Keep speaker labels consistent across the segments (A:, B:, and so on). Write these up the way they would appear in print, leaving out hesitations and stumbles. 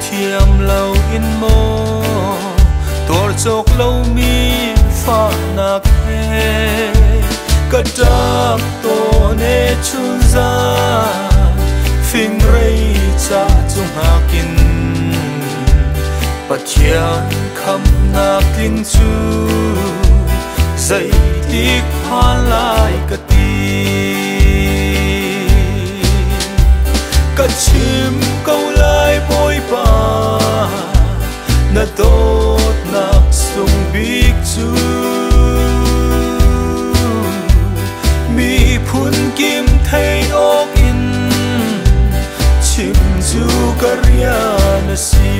A: thiam lâu in mô tor chok lâu mi pha nak he ka tak to ne chun za phing rei cha chung hakin pathian kham na king chu zai tik phan lai ka ti ka chim câu lai bôi pa na tot nak sung big chu mi phun kim thay ok in chim chu karia na si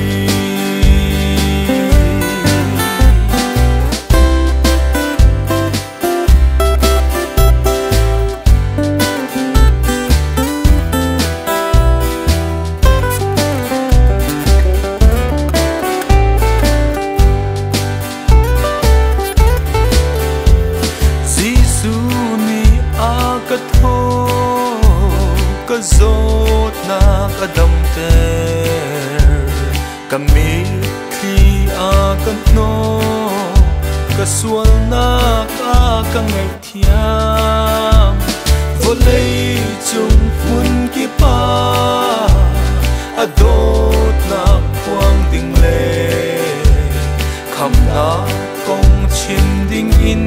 A: zot na kadam ter kami khi a kan no kasual na ka kangai thiam volei chung hun ki pa adot na puang ding le kham na kong chim ding in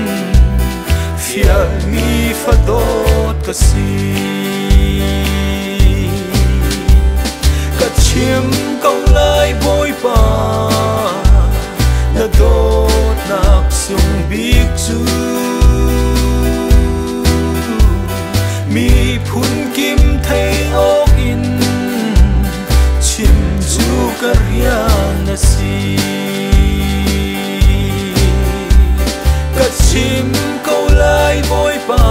A: fial mi fa dot ka si chim câu lai bôi pa na đốt nạc sung biết chu mi phun kim thay ok in chim chu karia na si ka chim câu lai bôi pa